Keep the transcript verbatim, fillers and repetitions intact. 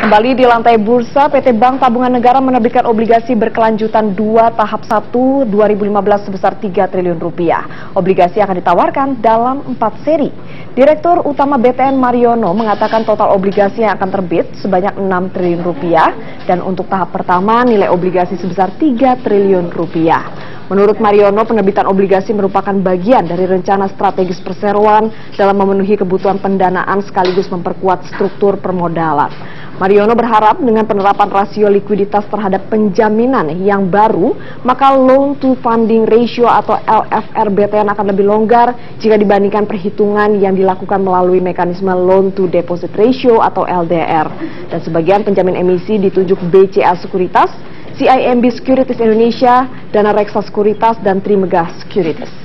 Kembali di lantai bursa, P T Bank Tabungan Negara menerbitkan obligasi berkelanjutan dua tahap satu dua ribu lima belas sebesar tiga triliun rupiah. Obligasi akan ditawarkan dalam empat seri. Direktur Utama B T N Mariono mengatakan total obligasi yang akan terbit sebanyak enam triliun rupiah dan untuk tahap pertama nilai obligasi sebesar tiga triliun rupiah. Menurut Mariono, penerbitan obligasi merupakan bagian dari rencana strategis perseroan dalam memenuhi kebutuhan pendanaan sekaligus memperkuat struktur permodalan. Mariono berharap dengan penerapan rasio likuiditas terhadap penjaminan yang baru, maka loan to funding ratio atau L F R B T N akan lebih longgar jika dibandingkan perhitungan yang dilakukan melalui mekanisme loan to deposit ratio atau L D R. Dan sebagian penjamin emisi ditunjuk B C A Sekuritas, C I M B Securities Indonesia, Dana Reksa Sekuritas, dan Trimegah Securities.